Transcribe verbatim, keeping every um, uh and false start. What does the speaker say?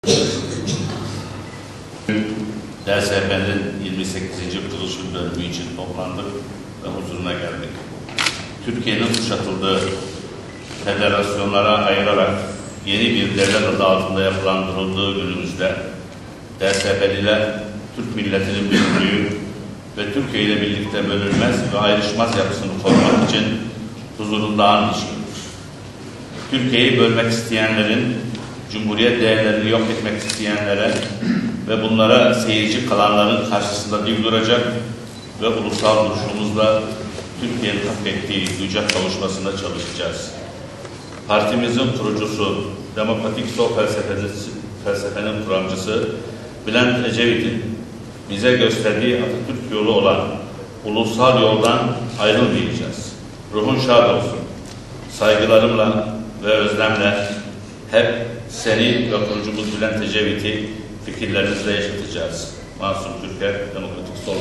D S P'nin yirmi sekizinci kuruluş dönümü için toplandık ve huzuruna geldik. Türkiye'nin kuşatıldığı federasyonlara ayırarak yeni bir devlet adı altında yapılandırıldığı günümüzde D S P'liler Türk milletinin bütünlüğü ve Türkiye ile birlikte bölünmez ve ayrışmaz yapısını korumak için huzurunda an içiyoruz. Türkiye'yi bölmek isteyenlerin, Cumhuriyet değerlerini yok etmek isteyenlere ve bunlara seyirci kalanların karşısında dik duracak ve ulusal duruşumuzla Türkiye'nin hak ettiği güce kavuşmasına çalışacağız. Partimizin kurucusu, demokratik sol felsefenin kuramcısı Bülent Ecevit'in bize gösterdiği Atatürk yolu olan ulusal yoldan ayrılmayacağız. Ruhun şad olsun. Saygılarımla ve özlemle hep seni ve kurucumuz Bülent Ecevit'i fikirlerinizle yaşatacağız. Masum Türker, Demokratik Sol